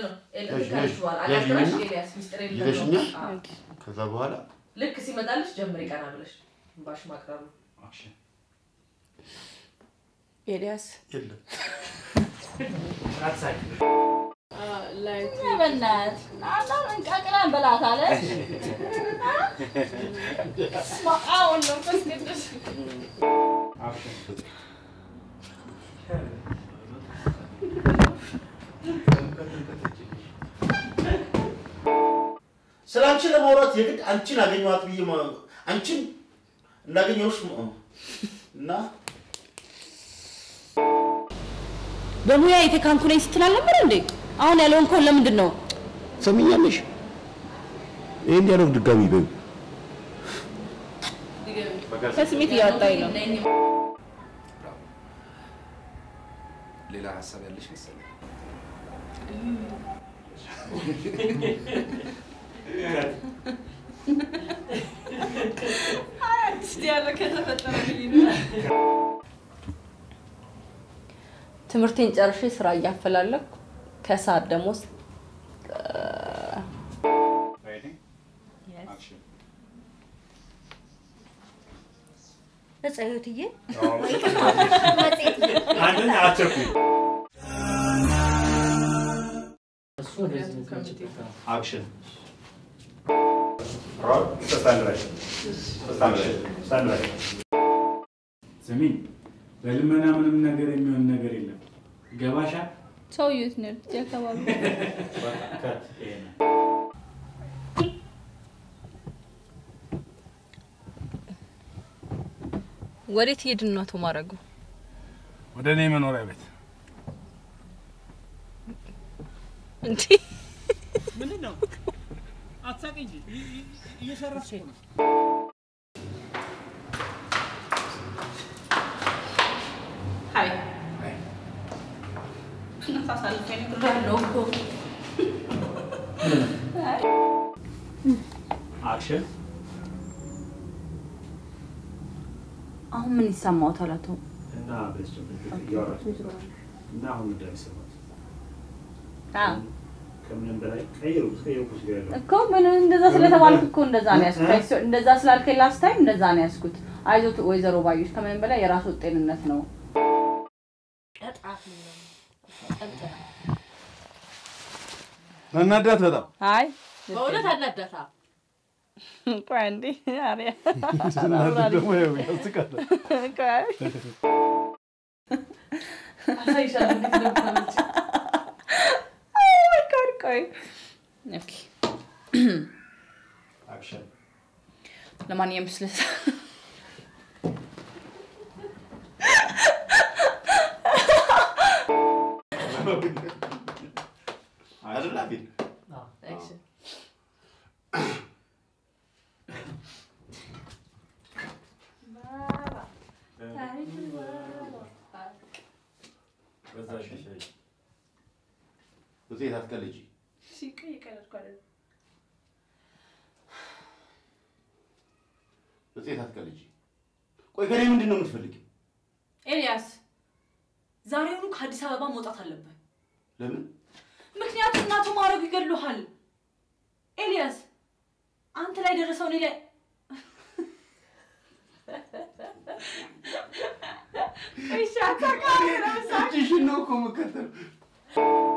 ከዛ በኋላ ልክ ሲመጣልሽ ጀምሪ ቀና ብለሽ ባሽ ማቅራሩ አክሽን ኤልያስ የለም አትሳቂ ላይት በእናት አላን እንቃቅላን በላት አለ ማአውን ነው ፈስከደስ አክሽን ስላንቺ ለማውራት የግድ አንቺን አገኘዋት ብዬ አንቺን እንዳገኘውሽ እና በሙያ የተካንኩ ነኝ ስትላል ነበር እንዴ አሁን ያለውን ኮን ለምንድን ነው ሰምኛለሽ ይሄን ያለው ድጋሚ በይ ከስሜት ያወጣኝ ነው ሌላ ሐሳብ ያለሽ መሰለኝ ትምህርቴን ጨርሼ ስራ እያፈላለኩ ከሰዓት ደሞዝ እፀህይወትዬ አንደኛ አቸኩ አክሽን ሮል ስታንድ ዘሚን በልመና ምንም ነገር የሚሆን ነገር የለም ገባሻ ሰውዬት ነው ያከባሉ ወዴት ሄድን ነው አቶ ማረጉ ወደ እኔ መኖሪያ ቤት እንዴ ምንድነው አትሳቂ እንጂ እየሰራሽ ነው ሃይ ነፋሳልፈኝ ነው አክሽን አሁን ምን ይሰማውታል አቶ እና በስተጀርባ ያወራችሁ እና አሁን እንደሚሰማው ከምንም በላይ ቀይሩ ሲገለው እኮ ምን እንደዛ ስለተባልኩ እኮ እንደዛ ነው ያስኩት እንደዛ ስላልከኝ ላስት ታይም እንደዛ ነው ያስኩት አይዞት ወይዘሮ ባዩሽ ከምንም በላይ የራስ ወጤንነት ነው ቀጣፍ ነው እናዳት በጣም አይ በእውነት አናዳታ ቆይ እንዴ አሪያ ደግሞ ያው ያስቃል ቆይ አሳይሻለሁ እንዴት ቆይ ኦኬ አክሽን ለማንኛውም ስለዛ አይደለም አክሽን እዚህ አትቀልጂ ሲቀይ ቀለድኩ አይደል እዚህ አትቀልጂ ቆይ ከኔ ምንድነው የምትፈልጊው ኤልያስ ዛሬውኑ ከአዲስ አበባ መውጣት አለበት ለምን ምክንያቱም እናቱ ማረጉ ይገድሉሃል ኤልያስ አንተ ላይ ደረሰው እኔ ላይ እሺ አታውቃለህ ነው ሳኪሽ ነው እኮ መከተል